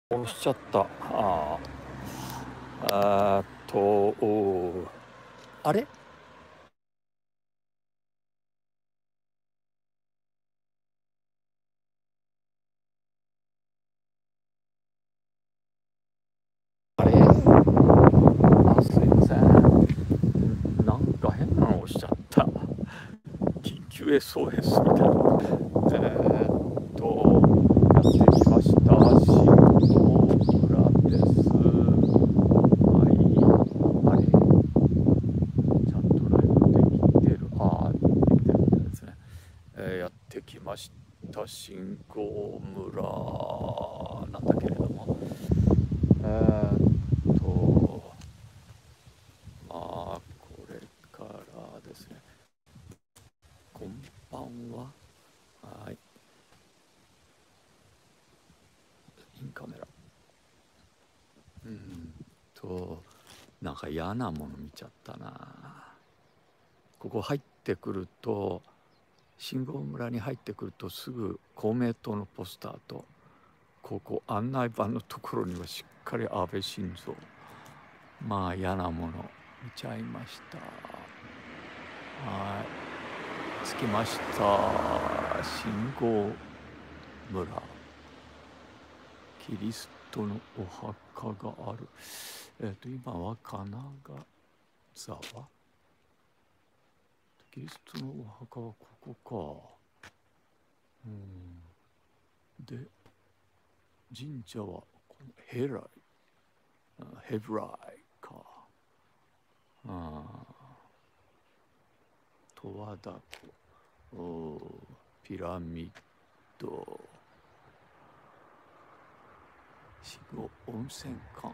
押しちゃった。ああれあれすいません。なんか変なの押しちゃった。緊急 SOS みたいな。やってきました。新藤村です。はい。あれちゃんとライブできてる。できてるみたいですね。やってきました。新郷村なんだけれども。これからですね。こんばんは。はい。インカメラ。なんか嫌なもの見ちゃったな。ここ入ってくると、新郷村に入ってくるとすぐ公明党のポスターと、ここ案内板のところにはしっかり安倍晋三。まあ嫌なもの見ちゃいました。はい。着きました。新郷村。キリストのお墓がある。今は神奈川。キリストのお墓はここか。で、神社はこのヘブライか。十和田湖、ピラミッド、死後温泉館。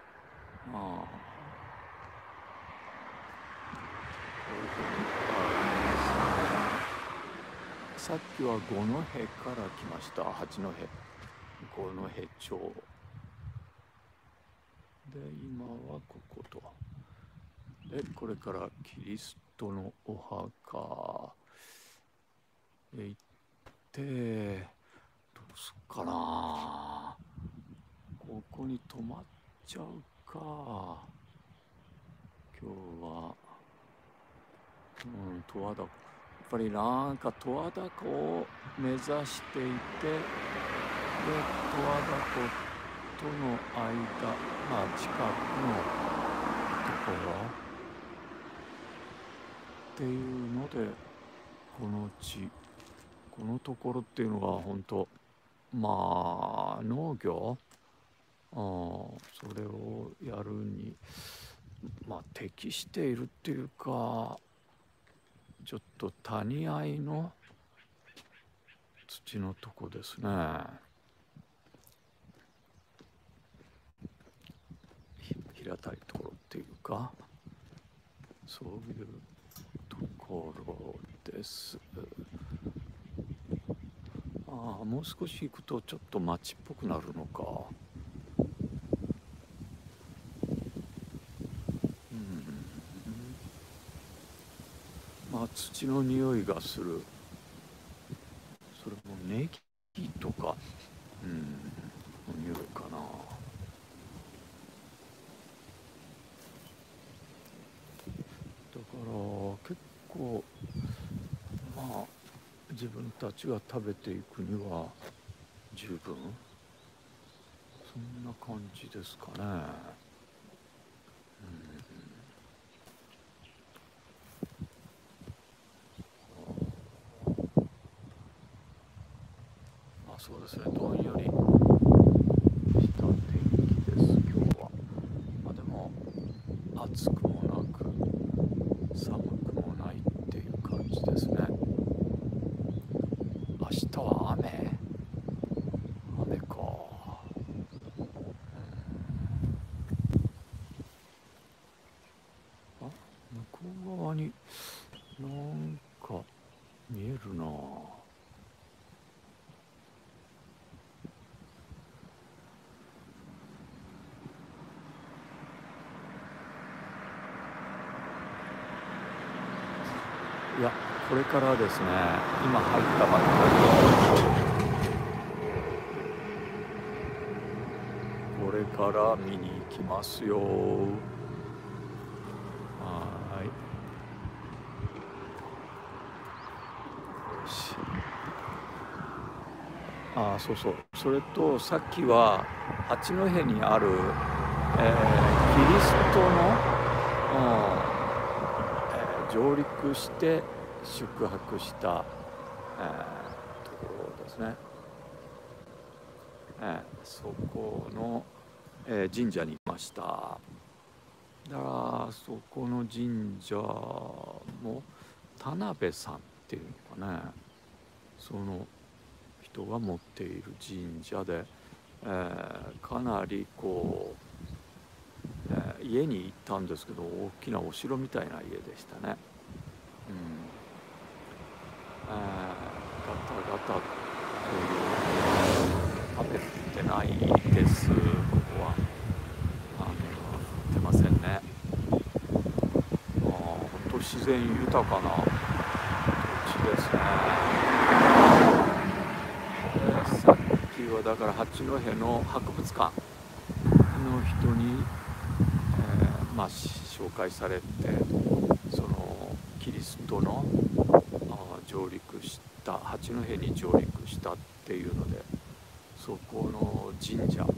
さっきは五戸から来ました。八戸、五戸町で、今はここと。で、これからキリストのお墓へ行って、どうすっかな。ここに泊まっちゃうか。今日は十和田湖、やっぱりなんか十和田湖を目指していて、で十和田湖との間、近くのところっていうので、このところっていうのが本当農業、それをやるに適しているっていうか、ちょっと谷合いの土のとこですね。平たいところっていうか、そういうところです。もう少し行くとちょっと町っぽくなるのか。土の匂いがする。それもネギとか、の匂いかな。だから結構自分たちが食べていくには十分、そんな感じですかね。そうですね、どんよりした天気です今日は。でも暑くもなく寒くもないっていう感じですね。明日は雨か。向こう側になんか見えるな。いや、これからですね、今入ったばっかり。 これから見に行きますよ。はい。よし。そうそう。それとさっきは八戸にある、キリストの、上陸して宿泊した、ところですね。そこの、神社にいました。だからそこの神社も田辺さんっていうのかね、その人が持っている神社で、かなりこう、家に行ったんですけど大きなお城みたいな家でしたね。ガタガタと食べてないです。ここは雨が降ってませんね。本当自然豊かな土地ですね。さっきはだから八戸の博物館の人に、紹介されて、そのキリストの上陸した八戸に上陸したっていうので、そこの神社、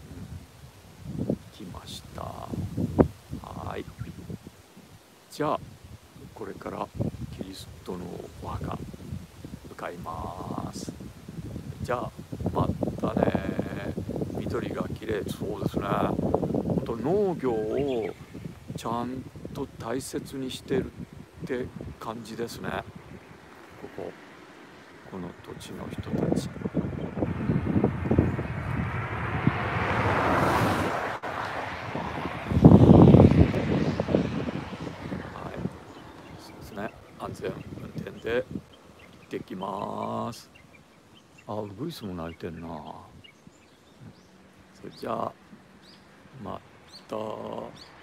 来ました。はい。じゃあこれからキリストのお墓向かいます。じゃあまたね。緑が綺麗。そうですね。本当農業をちゃんと大切にしてるって感じですね。この土地の人たち。はい、そうですね。安全運転で行ってきます。ウグイスも鳴いてんな。それじゃあまた。